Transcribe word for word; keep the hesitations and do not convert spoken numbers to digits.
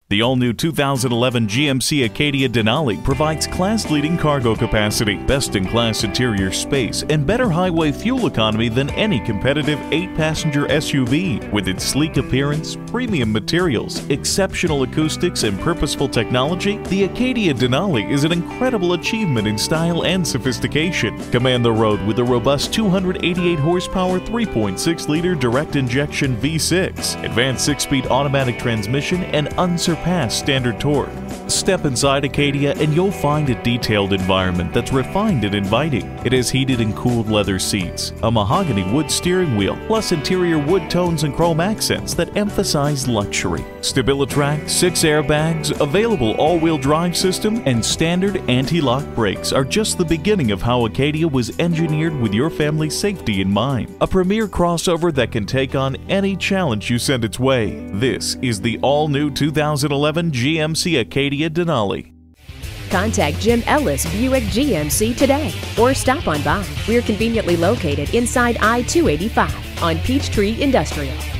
The all-new two thousand eleven G M C Acadia Denali provides class-leading cargo capacity, best-in-class interior space, and better highway fuel economy than any competitive eight-passenger S U V. With its sleek appearance, premium materials, exceptional acoustics, and purposeful technology, the Acadia Denali is an incredible achievement in style and sophistication. Command the road with a robust two hundred eighty-eight horsepower three point six liter direct-injection V six, advanced six-speed automatic transmission, and unsurpassed standard torque. Step inside Acadia and you'll find a detailed environment that's refined and inviting. It has heated and cooled leather seats, a mahogany wood steering wheel, plus interior wood tones and chrome accents that emphasize luxury. StabiliTrak, six airbags, available all-wheel drive system, and standard anti-lock brakes are just the beginning of how Acadia was engineered with your family's safety in mind. A premier crossover that can take on any challenge you send its way. This is the all-new two thousand eleven G M C Acadia Denali. Contact Jim Ellis Buick G M C today or stop on by. We're conveniently located inside I two eighty-five on Peachtree Industrial.